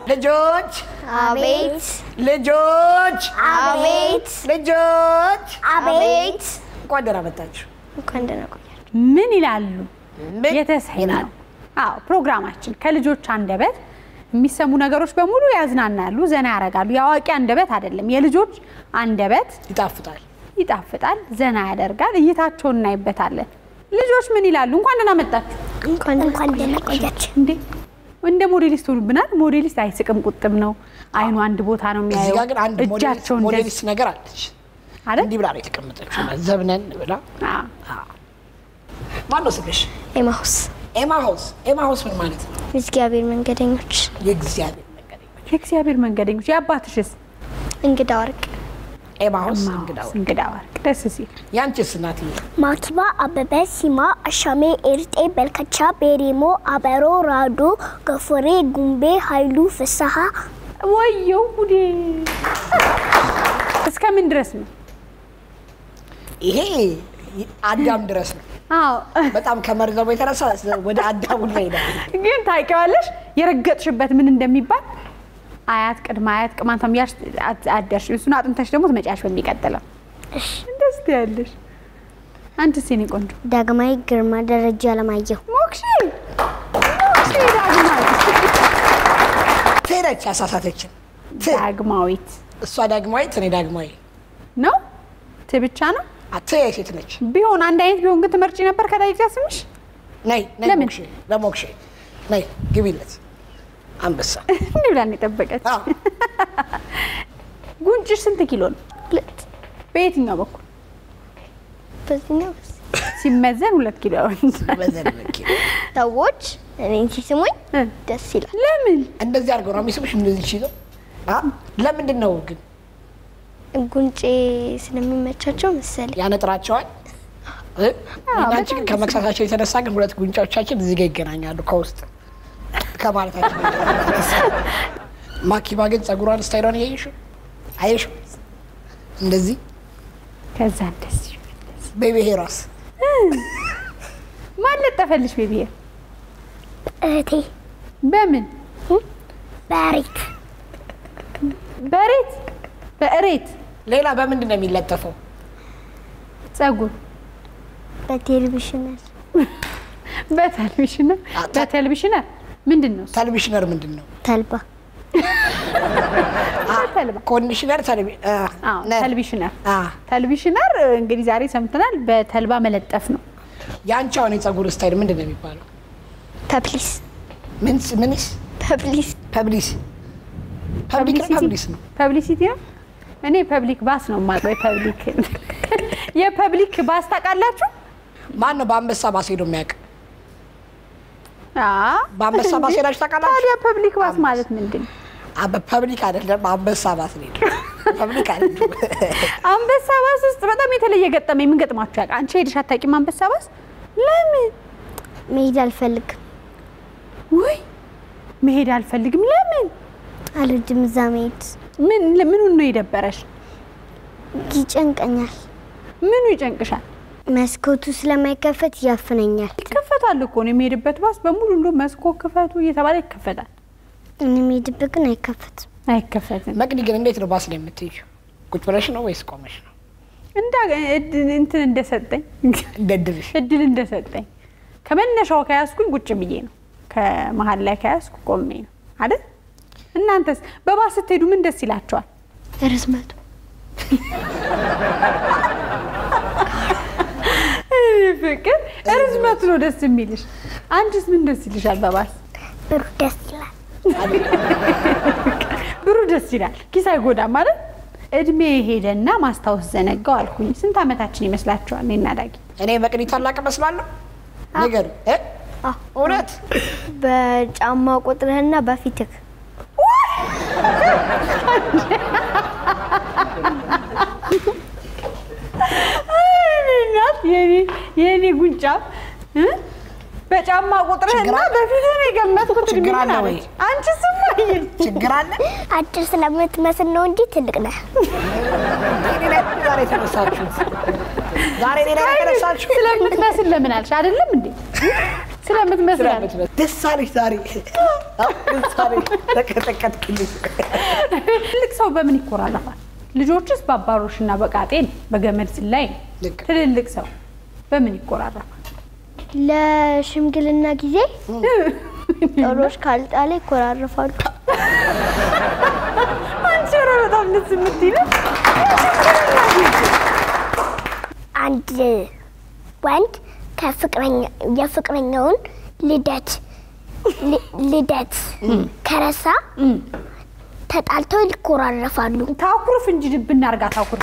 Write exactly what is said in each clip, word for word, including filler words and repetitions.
ልጆች አቤት ልጆች አቤት ልጆች አቤት እንኳን ደህና መጣችሁ እንኳን ደህና ቆያችሁ ምን ይላሉ የተሰኘው አዎ ፕሮግራማችን ከልጆች አንደበት የሚሰሙ ነገሮች በሙሉ ያዝናናሉ ዘና ያረጋሉ ያዋቂ አንደበት አይደለም የልጆች አንደበት ይጣፍጣል ይጣፍጣል ዘና ያደርጋል እይታቸውን እናይበታለን ልጆች ምን ይላሉ እንኳን ደህና መጣችሁ እንኳን እንኳን ደህና ቆያችሁ እንዴ እንደ ሞዴሊስት ሆነብናል ሞዴሊስት አይስቅም ቁጥም ነው አይኑ አንድ ቦታ ነው የሚያየው እዚህ ጋር አንድ ሞዴሊስት ሞዴሊስት ነገር አለች አይደል እንዲህ ብላ ነው የተቀመጠችው ዘብነን ብላ አዎ ማነው ስምሽ ኤማሁስ ኤማሁስ ኤማሁስ ምን ማለት ነው የእግዚአብሔር መንገደኞች የእግዚአብሔር መንገደኞች የእግዚአብሔር መንገደኞች ያባትሽስ እንግዳ ወርቅ ኤማሁስ እንግዳ ወርቅ እንግዳ ወርቅ ደስ ሲል ያንቺስ እናት ማኪባ አበበ ሲማ አሻሜ ኤርጤ በልከቻ ቤሪሞ አበሮ ራዶ ገፎሬ ጉምቤ ኃይሉ ፍሳሃ ወየው ጉዴ እስከ ምን ድረስ ነው ይሄ አዳም ድረስ ነው አዎ በጣም ከመርዘው የተረሳ ወደ አዳሙ ላይ ነው ግን ታይቀዋለሽ የረገጥሽበት ምን እንደሚባል አያት ቅድማ አያት ቅማንታም ያሽ አደርሽ እሱን አጥንተሽ ደግሞ ትመጫሽ በሚቀጥለው እሺ እንደዚህ ያለሽ አንቺ ሲኒ ቆንጆ ዳግማዊ ግርማ ደረጃ ለማየሁ ሞክሺ ሞክሺ ዳግማዊ ተረቻ አሳሳተች ዳግማዊት እሷ ዳግማዊት እኔ ዳግማዊ ነው ትብቻ ነው አትይ ሴት ነች ቢሆን አንድ አይነት ቢሆን ግን ትመርጪ ነበር ከዳይጃ ስምሽ ነይ ነይ ሞክሺ ለሞክሺ ነይ ግቢለት አንበሳ እንዴ ብላን የጠበቀች አዎ ጉንጭሽ ስንት ኪሎ ነው ሁለት በየትኛው በኩል በዚህኛው ሲመዘን ሁለት ኪሎ ሲመዘን ሁለት ኪሎ ሰዎች እኔን ሲስሙኝ ደስ ይላል ለምን እንደዚህ አድርገው ነው የሚስሙሽ እንደዚህ ይችላል አ ለምንድን ነው ግን ጉንጬ ስለሚመቻቸው መሰለኝ ያነጥራቸዋል እ እናንቺ ከመክሳታቸው የተነሳ ግን ሁለት ጉንጫዎቻችን እዚህ ጋር ይገናኛሉ ከውስጥ ከማለታችን ማኪባ ግን ጸጉሯን ስታይሏን ያይሽው አይሽው እንደዚህ ከዛ እንደዚህ ቤቢ ሄራስ ማለት ተፈልሽ ቤቢ እቴ በምን በሬት በሬት በሬት ሌላ በምንድን ነው የሚለጠፈው ጸጉር በቴሌቪዥን በቴሌቪዥን በቴሌቪዥን ምንድነው ቴሌቪዥነር ምንድነው ተልባ ተልባ ኮንዲሽነር ተልቢ አዎ ቴሌቪዥነር አ ቴሌቪዥነር እንግዲህ ዛሬ ሰምተናል በተልባ መለጠፍ ነው ያንቻው ነው ጸጉር ስታይል ምንድነው የሚባለው ፐብሊስ ምን ምንስ ፐብሊስ ፐብሊስ ፐብሊክ ፐብሊስ ነው ፐብሊሲቲ ነው እኔ ፐብሊክ ባስ ነው ማለት ፐብሊክ የፐብሊክ ባስ ታውቃላችሁ ማን ነው በአንበሳ ባስ ሄዶ የሚያውቅ አ በአንበሳ ባስ ሄዳችሁ ታውቃላችሁ ታዲያ ፐብሊክ ባስ ማለት ምንድነው አበ ፐብሊክ አይደለም አንበሳ ባስ ነው ፐብሊክ አይደለም አንበሳ ባስ ውስጥ በጣም የተለየ ገጠመኝ ምን ገጥማችሁ ያውቃል አንቺ ሄደሽ አታውቂም አንበሳ ባስ ለምን መሄድ አልፈልግም ወይ መሄድ አልፈልግም ለምን አልወድም እዛ መሄድ ምን ምኑን ነው የደበረሽ ይጨንቀኛል ምኑ ይጨንቅሻል መስኮቱ ስለማይከፈት ያፍነኛል ይከፈታል እኮ ነው የሚሄድበት ባስ በሙሉ እንዶ መስኮት ክፈቱ እየተባለ ይከፈታል እኔ የሚሄድበት ግን አይከፈትም አይከፈትም መቅዲ ግን እንዴት ነው ባስ ላይ የምትይው ቁጭ ብለሽ ነው ወይስ ቆመሽ ነው እንዳ እንትን እንደሰጠኝ እንደድልሽ እድል እንደሰጠኝ ከመነሻው ከያስኩኝ ቁጭ ብዬ ነው ከመሃል ላይ ከያስኩ ቆሜ ነው አይደል እናንተስ በባስ ስትሄዱ ምን ደስ ይላችኋል ርዝመቱ ፍቅር ርዝመቱ ነው ደስ የሚልሽ አንቺስ ምን ደስ ይልሻል በባስ ብሩ ደስ ይላል ብሩ ደስ ይላል ኪስ አይጎዳም ማለት እድሜ ሄደና ማስታወስ ዘነጋው አልኩኝ ስንት አመታችን ይመስላችኋል እኔና ዳጊ እኔ መቅዲ ታላቅ መስላለሁ ነገር እ እውነት በጫማ ቁጥርህና በፊትህ እናት የኔ የኔ ጉንጫ በጫማ ቁጥርህና በፊትህ ነው የገመትኩት ችግር አለ ወይ አንቺ ስማይል ችግር አለ አጭር ስለምትመስል ነው እንጂ ትልቅ ነህ ዛሬ ተነሳችሁ ዛሬ ሌላ ተነሳችሁ ስለምትመስል ለምን አልሽ አይደለም እንዴ ስለምትመስላል ደሳለሽ ዛሬ ደሳለሽ ተከተከትክልኝ ልክ ሰው በምን ይኮራራፋል ልጆችስ ባባሮሽና በቃጤን በገመድ ዝላይ ትልልቅ ሰው በምን ይኮራራፋል ለሽምግልና ጊዜ ጦሮች ካልጣለ ይኮራራፋሉ አንቺ በጣም ደስ የምትይው አንድ ወንድ ከፍቅረኛ የፍቅረኛውን ልደት ልደት ከረሳ ተጣልተው ይኮራረፋሉ ታኩርፍ እንጂ ድብና አርጋ ታኩርፍ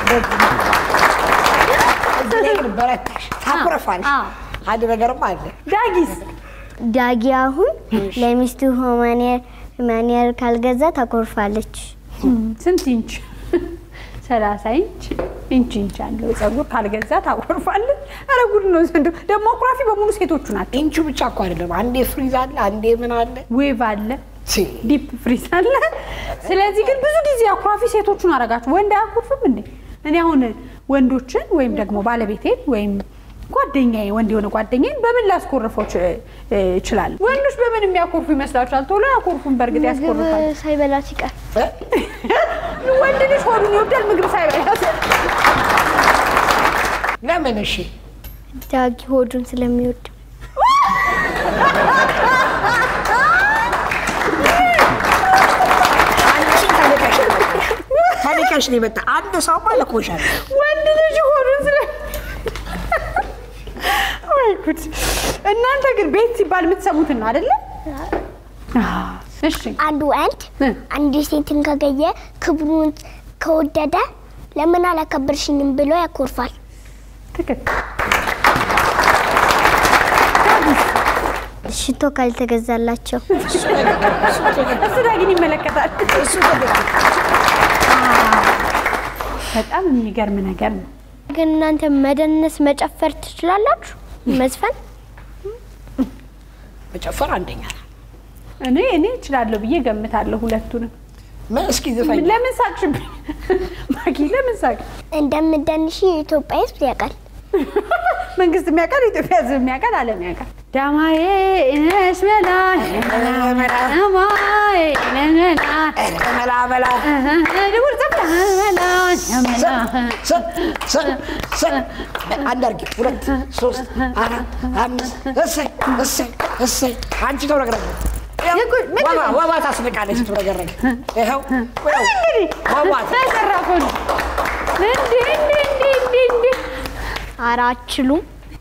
እንደዚህ በረታሽ ታኩርፋለሽ አንድ ነገርም አለ ዳጊስ ዳጊ አሁን ለሚስቱ ሆማኔር ማኔር ካልገዛ ታኩርፋለች ስንት ኢንች ሰላሳ ኢንች ኢንች ኢንች አለው ጸጉር ካልገዛ ታኩርፋለች አረ ጉድ ነው ዘንዶ ደሞ አኩራፊ በሙሉ ሴቶቹ ናቸው ኢንቹ ብቻ እኮ አይደለም አንዴ ፍሪዝ አለ አንዴ ምን አለ ዌቭ አለ ዲፕ ፍሪዝ አለ ስለዚህ ግን ብዙ ጊዜ አኩራፊ ሴቶቹን አረጋችሁ ወንድ አኩርፍም እንዴ እኔ አሁን ወንዶችን ወይም ደግሞ ባለቤቴን ወይም ጓደኛዬ ወንድ የሆነ ጓደኛዬን በምን ላስኮርፈው ይችላል ወንዶች በምን የሚያኮርፉ ይመስላችኋል ቶሎ ያኮርፉን በርግጥ ያስኮርፋል ሳይበላ ሲቀር ወንድ ልጅ ሆዱን ይወዳል ምግብ ሳይበላ ለምን እሺ ዳጊ ሆዱን ስለሚወድ ታዲያሽ ነው መጣ አንድ ሰው ማለኮሻል ወንድ ልጅ ሆዱን ስለ ወይ ጉድ እናንተ ግን ቤት ሲባል የምትሰሙት ነው አይደለ እሺ አንዱ አንድ አንድ ሴትን ከገየ ክብሩን ከወደደ ለምን አላከበርሽኝም ብሎ ያኮርፋል ትክክል ሽቶ ካልተገዛላቸው እሱ ዳግን ይመለከታል እሱ ተደግ በጣም የሚገርም ነገር ነው ግን እናንተ መደነስ መጨፈር ትችላላችሁ መዝፈን መጨፈር አንደኛ እኔ እኔ እችላለሁ ብዬ ገምታለሁ ሁለቱንም መስኪ ዘፋኝ ለምን ሳቅሽብኝ ማጊ ለምን ሳቅ እንደምደንሽ ኢትዮጵያ ውስጥ ያቃል መንግስት የሚያቀል ኢትዮጵያ ህዝብ የሚያቀል ዓለም ያቀል ዳማዬ እነሽ መላ ዳማዬ ነነና መላ መላ ድውር ዘፍላ መላ መላ ሰ ሰ አንዳርጊ ሁለት ሶስት አራት አምስት እሰይ እሰይ እሰይ አንቺ ተወረገረገ ዋባ ዋባ ታስነቃለች ተወረገረገ ይሄው ወይ ዋባ ተሰራፈን እንዴ እንዴ እንዴ እንዴ አራችሉም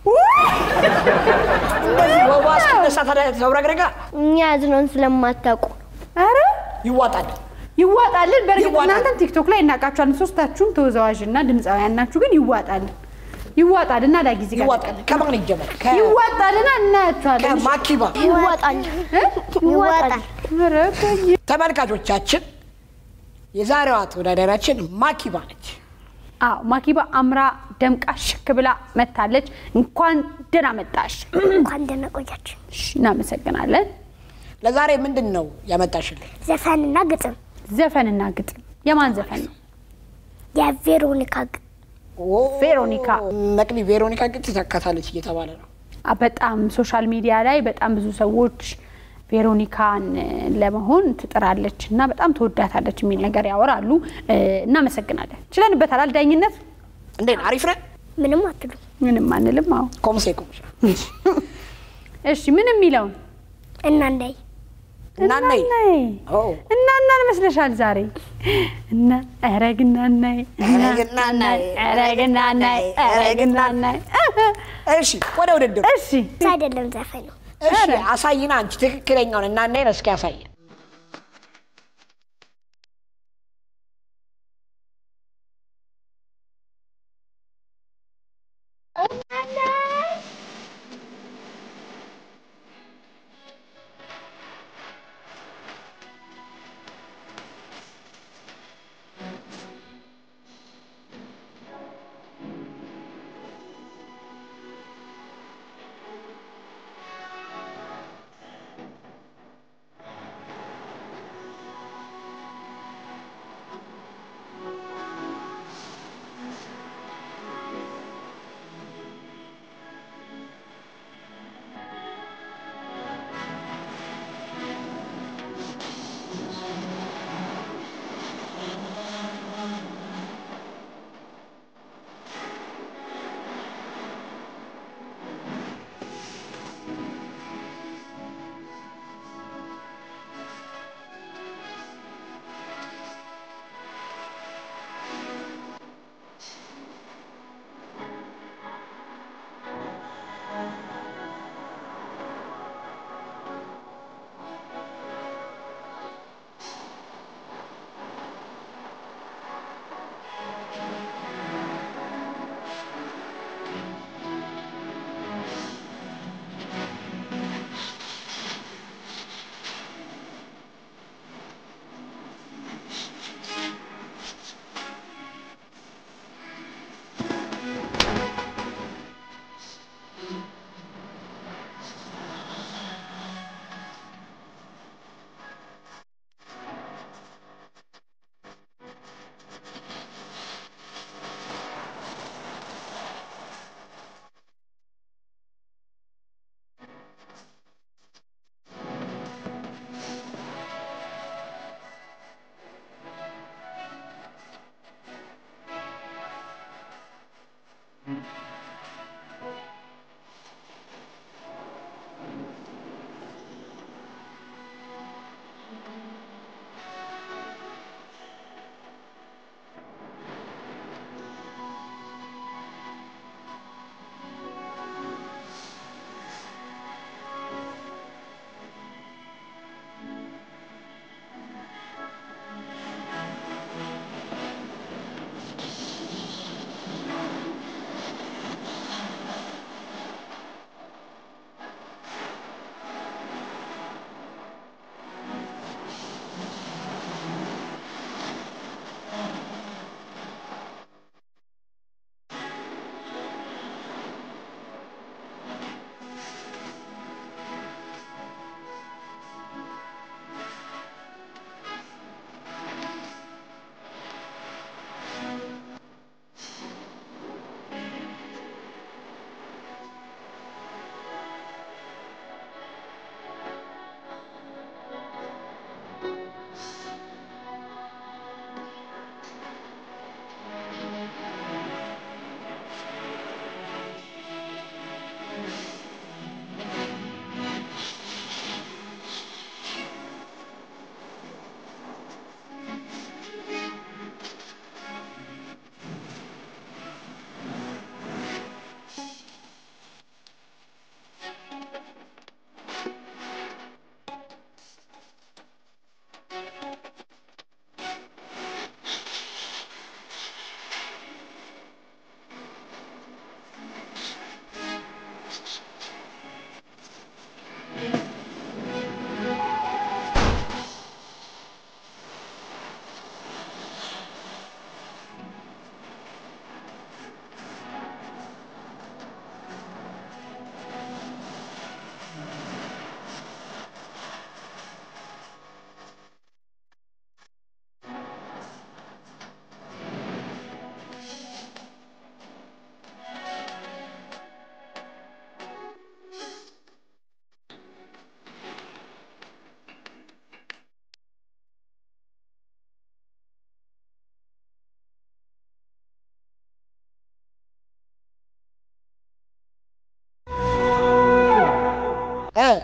እንደዚህ ዋባ እስከነሳ ተወረገረገ እኛ ያዝነውን ስለማታውቁ አረ ይዋጣል ይዋጣልን በርግጥ እናንተም ቲክቶክ ላይ እናቃችኋለን ሶስታችሁም ተወዛዋዥና ድምጻውያን ናችሁ ግን ይዋጣል ይዋጣልና ዳጊ ዚጋ ይዋጣል ከማን ይጀምር ይዋጣልና እናያችኋለን ከማኪባ ይዋጣል ይዋጣል ወረቀኝ ተመልካቾቻችን የዛሬዋ ተወዳዳሪያችን ማኪባ ነች አው ማኪባ አምራ ደምቃ ሽክ ብላ መታለች እንኳን ደና መጣሽ እንኳን ደና ቆያችሁ እሺ እናመሰግናለን ለዛሬ ምንድነው ያመጣሽልኝ ዘፈንና ግጥም ዘፈንና ግጥም የማን ዘፈን ነው የቬሮኒካ ኦ ቬሮኒካ መቅዲ ቬሮኒካ ግጥም ተከታለች እየተባለ ነው በጣም ሶሻል ሚዲያ ላይ በጣም ብዙ ሰዎች ቬሮኒካን ለመሆን ትጥራለችና በጣም ተወዳታለች የሚል ነገር ያወራሉ እናመሰግናለን ችለንበታል አልዳኝነት እንዴ አሪፍ ነው ምንም አትሉ ምንም አንልም አው ኮምሴ ኮምሴ እሺ ምንም ይላው እናንዳይ እናንዳይ ኦ እናናን መስለሻል ዛሬ እና አረግናናይ አረግናናይ አረግናናይ አረግናናይ እሺ ወደ ውድድር እሺ አይደለም ዘፈን ነው እሺ አሳይና አንቺ ትክክለኛውን እናንዳይ እስኪ አሳይ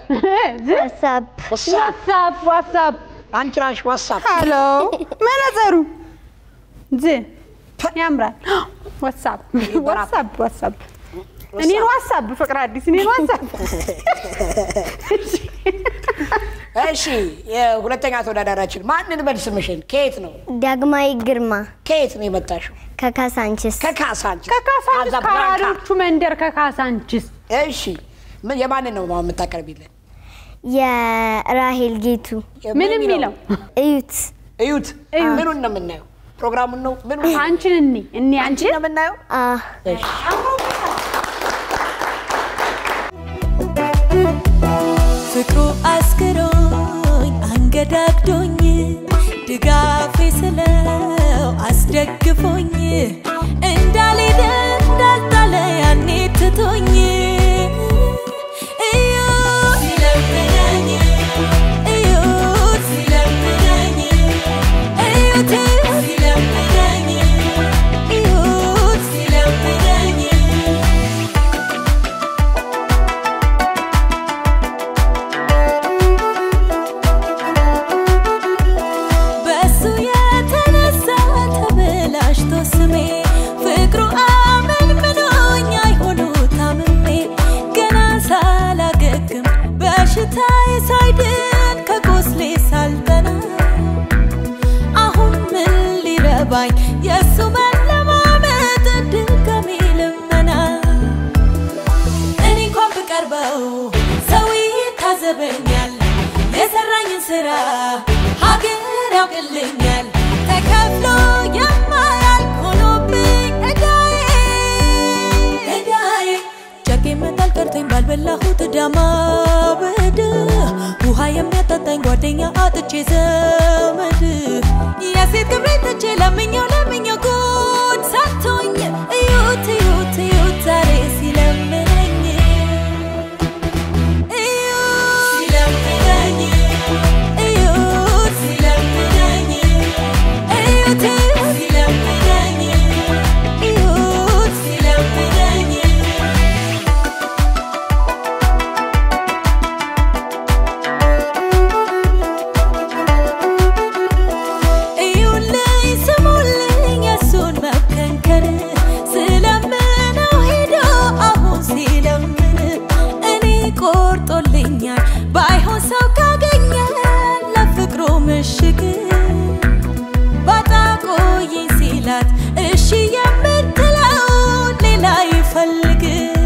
WhatsApp WhatsApp WhatsApp አንቺ ራስሽ WhatsApp ሄሎ መነዘሩ ዝ ያምራል WhatsApp WhatsApp WhatsApp እኔ WhatsApp ፍቅር አዲስ እኔ WhatsApp እሺ የሁለተኛ ተወዳዳሪያችን ማንን መልስምሽን ከየት ነው ዳግማዊ ግርማ ከየት ነው የመጣሽው ከካሳንቺስ ከካሳንቺስ ከካሳንቺስ ካራዶቹ መንደር ከካሳንቺስ እሺ ምን የማንን ነው የምታቀርቢልን የራሄል ጌቱ ምን የሚለው እዩት እዩት ምኑን ነው የምናየው ፕሮግራሙን ነው ምኑ አንቺን እኔ እኔ አንቺን ነው የምናየው አ እሺ ፍቅሩ አስከሮኝ አንገዳግዶኝ ድጋፌ ስለው አስደግፎኝ እንዳልሄደ እንዳልጣለ ያኔ ትቶኝ እዩት ሲለምነኝ እዩት ሲለምነኝ እዩት ሲለምነኝ እዩት ሲለምነኝ በሱ የተነሳ ተበላሽቶ ስሜ ፍቅሩ አመን ምኖኝ አይሆኑ ታምሜ ገና ሳላገግም በሽታዬ ሳይድን ከቁስሌ ሳልጠና አሁን ምን ሊረባኝ የሱ መለማመጥ ድጋሚ ልመና እኔ እንኳን ብቀርበው ሰው ይታዘበኛል የሰራኝን ስራ ሀገር ያውቅልኛል ተከፍሎ የማያልቅ ሆኖብኝ እዳዬ እዳዬ ጨቄ መጣል ቀርቶኝ ባልበላሁት ዳማ በድ ውሃ የሚያጠጣኝ ጓደኛ አጥቼ ዘመድ የሴት ክብሬ ትቼ ለምኜው ለምኜው ጉድ ሳቶኝ እዩት እዩት እዩት ዛሬ ሲለምነኝ እዩት ሲለምነኝ እዩት ሲለምነኝ እዩት ሲለምነኝ እዩት ሲለምነኝ እዩልኝ ስሙልኝ የሱን መከንከን ስለምነው ሄዶ አሁን ሲለምን እኔ ቆርጦልኛል ባይሆን ሰው ካገኘ ለፍቅሩ ምሽግ ባጣ ቆየኝ ሲላት እሺ የምትለው ሌላ ይፈልግ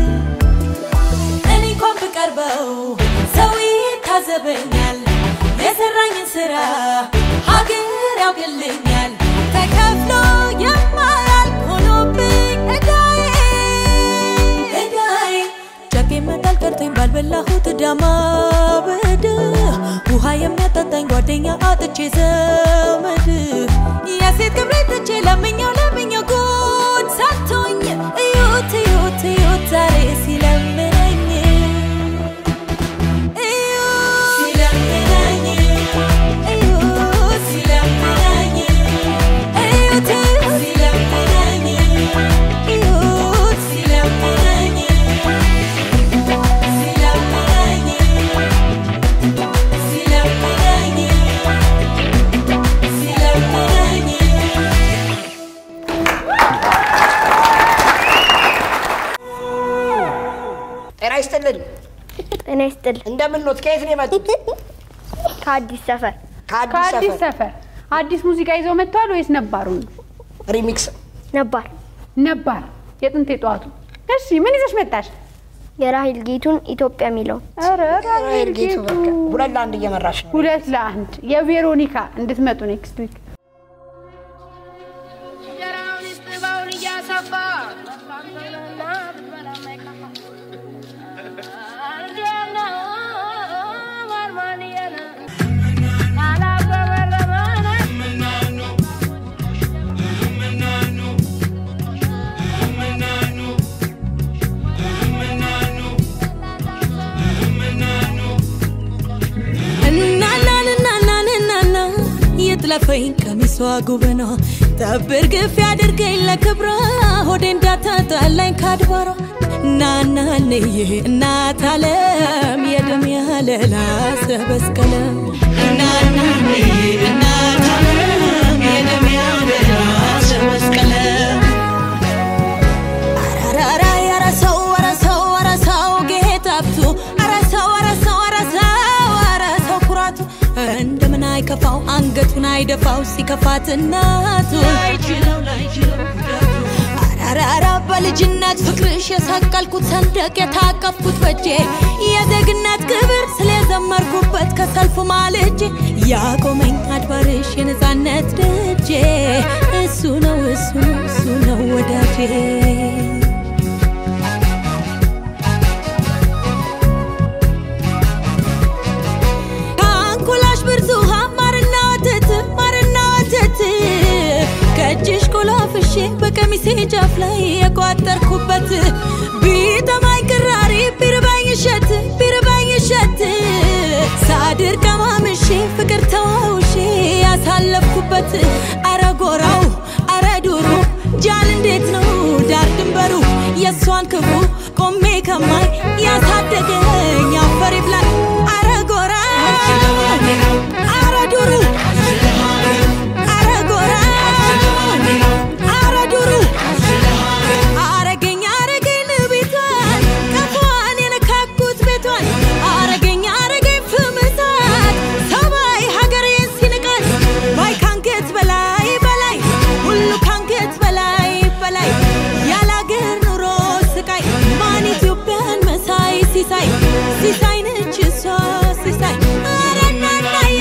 እኔ እንኳን ብቀርበው ሰው ይታዘበኛል የሰራኝን ስራ ሀገር ያውቅልኛል ተከፍሎ የማያልቅ ሆኖብኝ እዳዬ እዳዬ ጨቄ መጣል ቀርቶኝ ባልበላሁት ዳማ በድ ውሃ የሚያጠጣኝ ጓደኛ አጥቼ ዘመድ የሴት ክብሬ ትቼ ለምኜው ለምኜው ጉድ ሳቶኝ እዩት እዩት እዩት ዛሬ ሲለምነኝ እዩት ሲለምነኝ እዩት ሲለምነኝ እዩት ሲለምነኝ እዩት ሲለምነኝ ሲለምነኝ ሲለምነኝ ሲለምነኝ ጤና ይስጥልን ጤና ይስጥል እንደምን ኖት ከየት ነው የመጡት ከአዲስ ሰፈር ከአዲስ ከአዲስ ሰፈር ሰፈር አዲስ ሙዚቃ ይዘው መጥተዋል ወይስ ነባሩን ሪሚክስ ነበር ነባር የጥንት የጧቱ እሺ ምን ይዘሽ መጣሽ የራሄል ጌቱን ኢትዮጵያ የሚለው ኧረ ራሄል ጌቱ በቃ ሁለት ለአንድ እየመራሽ ነው ሁለት ለአንድ የቬሮኒካ እንድትመጡ ኔክስት ዊክ ለፈኝ ከሚሷ ጉበና ተብር ግፍ ያድርገኝ ለክብራ ሆዴ እንዳታጣላኝ ካድባራ ናናንዬ እናት ዓለም የደም ያለላ ሰበስከለ ናናንዬ እናት ዓለም የደም ያለላ ሰበስከለ አራራ ያራሰው ወራሰው ወራሰው ጌታብቱ አራሰው ወራሰው ወራሰው ወራሰው ኩራቱ እንደምን አይከፋው አንገቱን አይደፋው ሲከፋት እናቱ ላይችለው ላይችለው አራራ በልጅነት ፍቅርሽ የሰቀልኩት ሰንደቅ የታቀፍኩት በጄ የዜግነት ክብር ስለዘመርኩበት ከሰልፉ ማልጄ ያቆመኝ አድባርሽ የነፃነት ደጄ እሱ ነው እሱ ነው እሱ ነው ወዳጄ ካንኩላሽ ብርቱሃ ማርና ወተት ማርና ወተት ከእጅሽ ኮላፍሼ በቀሚሴ ጃፍ ላይ የቋጠርኩበት ቢጠማኝ ቅራሪ ቢርባኝ እሸት ቢርባኝ እሸት ሳድር ቀማምሼ ፍቅር ተዋውሼ ያሳለፍኩበት አረ ጎራው አረ ዱሩ ጃል እንዴት ነው ዳር ድንበሩ የእሷን ክፉ ቆሜ ከማይ ያሳደገኝ አፈር ይብላኝ አረ ጎራው አረ ዱሩ ሲሳይ ሲሳይ ነች እሷ ሲሳይ አረናናዬ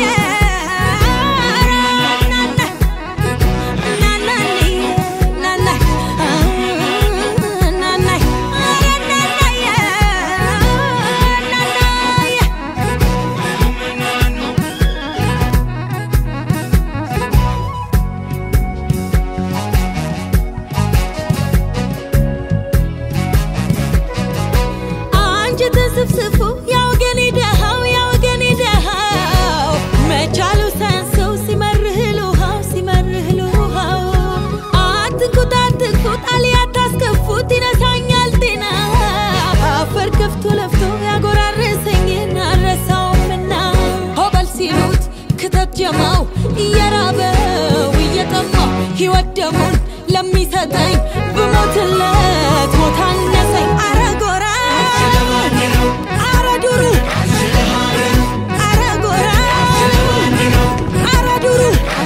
ስፍስፉ ያው ገኔ ደሃው ያው ገኔ ደሃው መቻሉ ሳንሰው ሲመርህሉሃው ሲመርህሉሃው አትንኩት አትንኩት አልያ ታስከፉት ይነሳኛል ጤና አፈር ከፍቶ ለፍቶ ያጎራረሰኝን አልረሳውምና ሆበል ሲሉት ክተት ጀማው እየራበው እየጠማው ሕይወት ደሙን ለሚሰጠኝ ብሞትለት ሞት አነሰኝ አረጎራ አረዱሩ አረጎራ አረዱሩ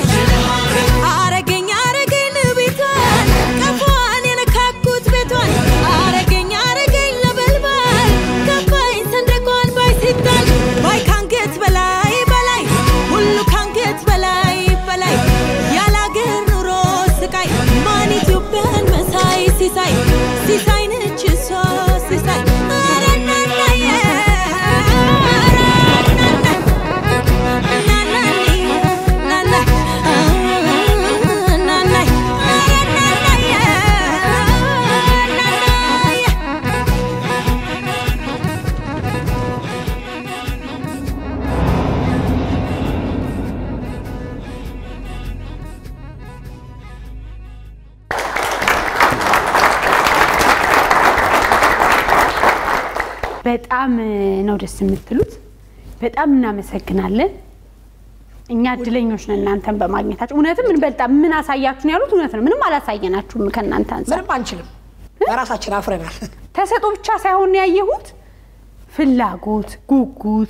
አረገኝ አረገኝ ቤቷን ቀፏን የነካኩት ቤቷን አረገኝ አረገኝ ለበልባል ከፋኝ ሰንደቋን ባይ ሲጣል ባይ ካንገት በላይ በላይ ሁሉ ካንገት በላይ በላይ ያላገር ኑሮ ስቃይ ማን ኢትዮጵያን መሳይ ሲሳይ ሲሳይ ነች እሷ ሲሳይ በጣም ነው ደስ የምትሉት በጣም እናመሰግናለን እኛ እድለኞች ነን እናንተን በማግኘታችሁ እውነትም ምን በጣም ምን አሳያችሁን ያሉት እውነት ነው ምንም አላሳየናችሁም ከናንተ አንፃር ምንም አንችልም በራሳችን አፍረናል ተሰጥኦ ብቻ ሳይሆን ያየሁት ፍላጎት ጉጉት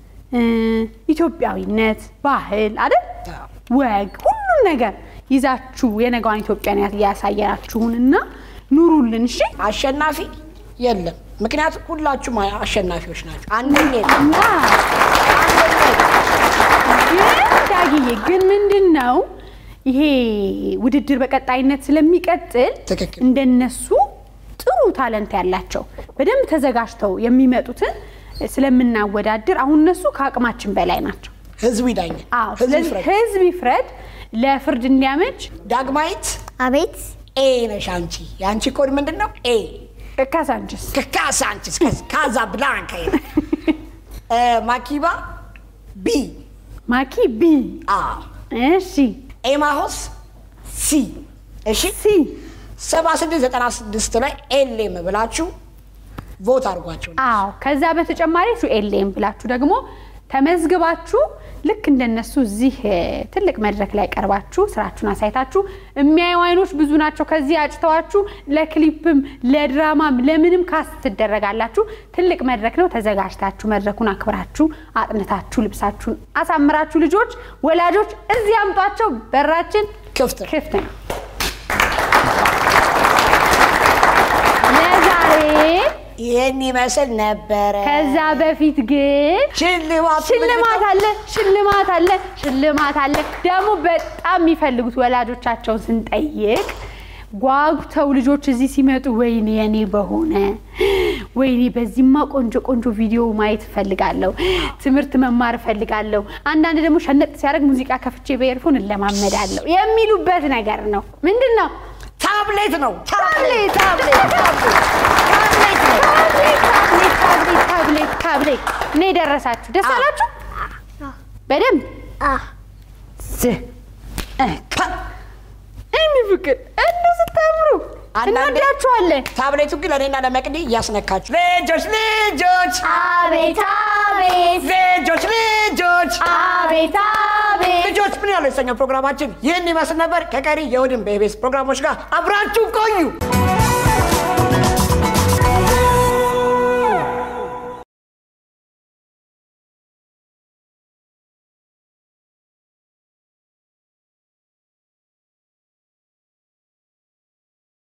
ኢትዮጵያዊነት ባህል አይደል ወግ ሁሉ ነገር ይዛችሁ የነገዋን ኢትዮጵያን ያሳያችሁንና ኑሩልን እሺ አሸናፊ የለም ምክንያቱም ሁላችሁም አሸናፊዎች ናችሁ አንደኛ እና ዳጊዬ ግን ምንድነው ይሄ ውድድር በቀጣይነት ስለሚቀጥል እንደነሱ ጥሩ ታለንት ያላቸው በደንብ ተዘጋጅተው የሚመጡትን ስለምናወዳድር አሁን እነሱ ከአቅማችን በላይ ናቸው ህዝብ ይዳኝ አዎ ህዝብ ይፍረድ ለፍርድ እንዲያመች ዳግማይት አቤት ኤ ነሽ አንቺ ያንቺ ኮድ ምንድነው ኤ ከካሳንችስ ከካሳንችስ ካዛብላንካ ማኪባ ቢ ማኪ ቢ አዎ እሺ ኤማሆስ ሲ እሺ ሲ ሰባ ስድስት ዘጠና ስድስት ላይ ኤልኤም ብላችሁ ቮት አድርጓቸው አዎ ከዛ በተጨማሪ ሹኤልኤም ብላችሁ ደግሞ ተመዝግባችሁ ልክ እንደነሱ እዚህ ትልቅ መድረክ ላይ ቀርባችሁ ስራችሁን አሳይታችሁ የሚያዩ አይኖች ብዙ ናቸው ከዚህ አጭተዋችሁ ለክሊፕም ለድራማም ለምንም ካስት ትደረጋላችሁ ትልቅ መድረክ ነው ተዘጋጅታችሁ መድረኩን አክብራችሁ አጥንታችሁ ልብሳችሁን አሳምራችሁ ልጆች ወላጆች እዚህ አምጧቸው በራችን ክፍት ክፍት ነው ለዛሬ ይሄን ይመስል ነበር ከዛ በፊት ግን ሽልማት ሽልማት አለ ሽልማት አለ ሽልማት አለ ደግሞ በጣም የሚፈልጉት ወላጆቻቸውን ስንጠይቅ ጓጉተው ልጆች እዚህ ሲመጡ ወይኔ የኔ በሆነ ወይኔ በዚህማ ቆንጆ ቆንጆ ቪዲዮ ማየት ፈልጋለሁ ትምርት መማር ፈልጋለሁ አንዳንድ ደግሞ ሸነጥ ሲያደርግ ሙዚቃ ከፍቼ በኤርፎን ለማመዳለሁ የሚሉበት ነገር ነው ምንድነው ታብሌት ነው ታብሌት ታብሌት ታብሌት ታብሌት ታብሌት ታብሌት ኔ ደረሳችሁ ደስ አላችሁ በደንብ አ ዝ እኔ ፍቅር እንደው ስታምሩ እናዳችኋለን ታብሌቱ ግን ለኔና ለመቅዲ ያስነካችሁ ልጆች ልጆች አቤት አቤት ልጆች ልጆች አቤት አቤት ልጆች ምን ያለው የሰኞ ፕሮግራማችን ይህን ይመስል ነበር ከቀሪ የእሁድን በኢቢኤስ ፕሮግራሞች ጋር አብራችሁ ቆዩ